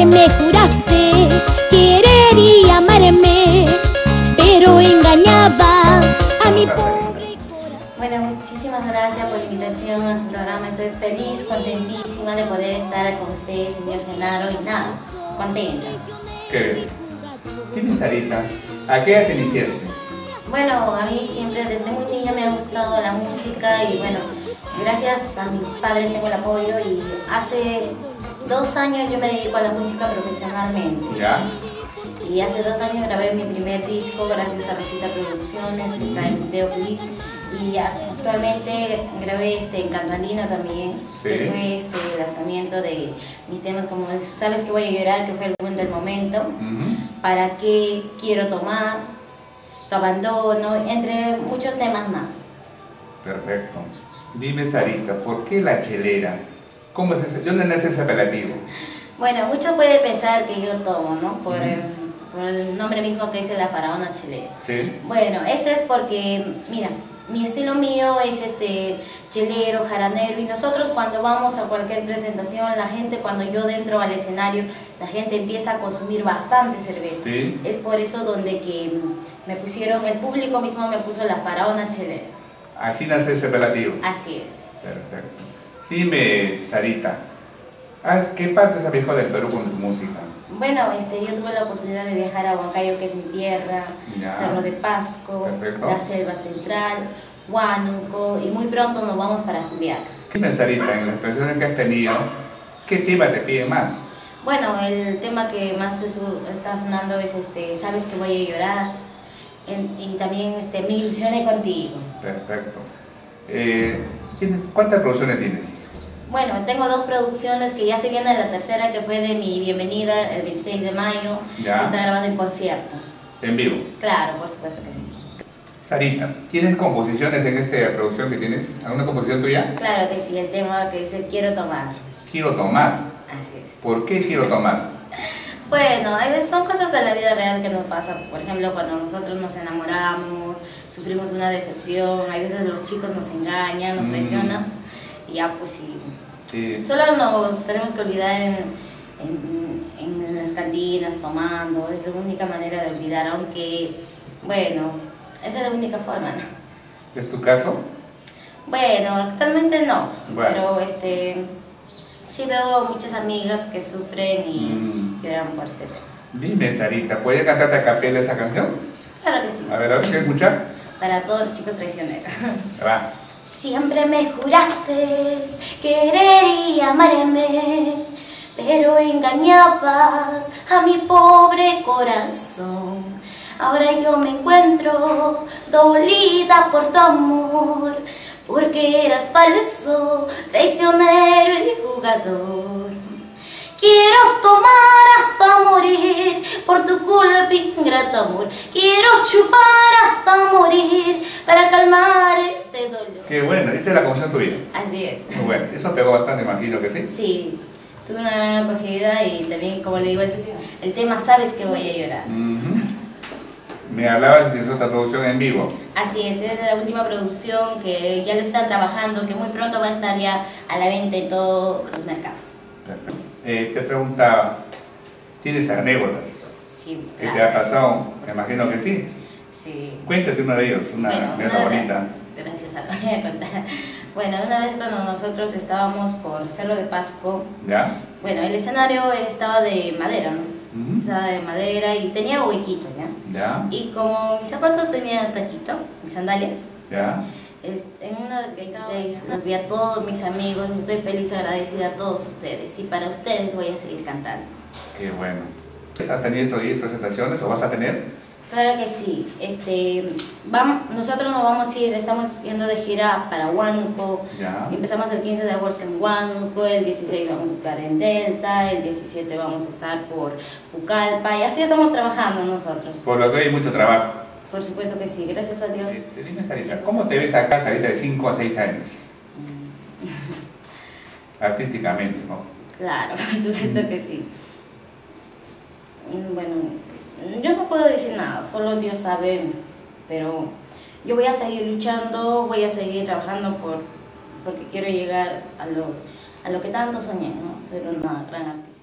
me juraste querer y amarme, pero engañabas a mi pobre corazón. Bueno, muchísimas gracias por la invitación a su programa. Estoy feliz, contentísima de poder estar con usted, señor Genaro, y nada, contenta. Qué bien. Dime, Sarita, ¿a qué edad te iniciaste? Bueno, a mí siempre desde muy niña me ha gustado la música y bueno, gracias a mis padres tengo el apoyo y hace 2 años yo me dedico a la música profesionalmente. ¿Ya? Y hace 2 años grabé mi primer disco gracias a Rosita Producciones, que está en videoclip. Y actualmente grabé en Canto Andino también, Sí. que fue el lanzamiento de mis temas como Sabes que voy a llorar, que fue el boom del momento, Para qué quiero tomar, Tu abandono, entre muchos temas más. Perfecto. Dime, Sarita, ¿por qué La Chelera? ¿Cómo es ese? ¿De dónde nace ese apelativo? Bueno, muchos pueden pensar que yo tomo, ¿no? Por el nombre mismo que dice La Faraona Chelera. Sí. Bueno, eso es porque, mira, mi estilo mío es chelero, jaranero, y nosotros cuando vamos a cualquier presentación, la gente, cuando yo dentro al escenario, la gente empieza a consumir bastante cerveza. Sí. Es por eso donde que me pusieron, el público mismo me puso La Faraona Chelera. Así nace ese apelativo. Así es. Perfecto. Dime, Sarita, ¿qué partes has viajado del Perú con tu música? Bueno, yo tuve la oportunidad de viajar a Huancayo, que es mi tierra, Ya. Cerro de Pasco, Perfecto. la Selva Central, Huánuco, y muy pronto nos vamos para Juliaca. Dime, Sarita, en las presentaciones que has tenido, ¿qué tema te pide más? Bueno, el tema que más está sonando es Sabes que voy a llorar, y también Me ilusioné contigo. Perfecto. ¿Cuántas producciones tienes? Bueno, tengo 2 producciones que ya se viene la tercera, que fue de mi bienvenida el 26 de mayo, Ya. que está grabando en concierto. En vivo. Claro, por supuesto que sí. Sarita, ¿tienes composiciones en esta producción que tienes? ¿Alguna composición tuya? Claro que sí, el tema que dice Quiero tomar. Quiero tomar. Así es. ¿Por qué quiero tomar? Bueno, a veces son cosas de la vida real que nos pasan. Por ejemplo, cuando nosotros nos enamoramos, sufrimos una decepción, a veces los chicos nos engañan, nos traicionan, y ya pues sí. Sí. Solo nos tenemos que olvidar en las cantinas, tomando, es la única manera de olvidar, aunque, bueno, esa es la única forma, ¿no? ¿Es tu caso? Bueno, actualmente no, Bueno. pero sí veo muchas amigas que sufren y lloran por ese tema. Dime, Sarita, ¿puedes cantarte a capela esa canción? Claro que sí. A ver, ¿quieres escuchar? Para todos los chicos traicioneros. Va. Siempre me juraste querer y amarme, pero engañabas a mi pobre corazón. Ahora yo me encuentro dolida por tu amor, porque eras falso, traicionero y jugador. Quiero tomar hasta morir por tu culpa, ingrato amor. Quiero chupar hasta morir para calmar este dolor. Qué bueno, esa es la composición tuya. Así es. Muy bueno, eso pegó bastante, imagino que sí. Sí, tuve una gran acogida y también, como le digo, es el tema Sabes que voy a llorar. Me hablabas de otra producción en vivo. Así es la última producción que ya lo están trabajando, que muy pronto va a estar ya a la venta en todos los mercados. Perfecto. Te preguntaba, ¿tienes anécdotas? Sí, ¿Qué claro, te ha pasado? Me imagino que sí. Sí. Cuéntate una de ellos, una anécdota bonita. Gracias, la voy a contar. Bueno, una vez cuando nosotros estábamos por Cerro de Pasco, ¿Ya? bueno, el escenario estaba de madera, ¿no? Estaba de madera y tenía huequitos, ¿ya? ¿Ya? Y como mis zapatos tenían taquito, mis sandalias, ¿Ya? en una de estas 6 los vi a todos mis amigos, estoy feliz, agradecida a todos ustedes y para ustedes voy a seguir cantando. Qué bueno. ¿Has tenido estos 10 presentaciones o vas a tener? Claro que sí, nosotros nos vamos a ir, estamos yendo de gira para Huánuco. Ya. Empezamos el 15 de agosto en Huánuco, el 16 vamos a estar en Delta, el 17 vamos a estar por Pucallpa y así estamos trabajando nosotros. Por lo que hay mucho trabajo. Por supuesto que sí, gracias a Dios. Dime, Sarita, ¿cómo te ves acá, Sarita, de 5 a 6 años? Artísticamente, ¿no? Claro, por supuesto que sí. Bueno, yo no puedo decir nada, solo Dios sabe, pero yo voy a seguir luchando, voy a seguir trabajando porque quiero llegar a lo que tanto soñé, ¿no? Ser una gran artista.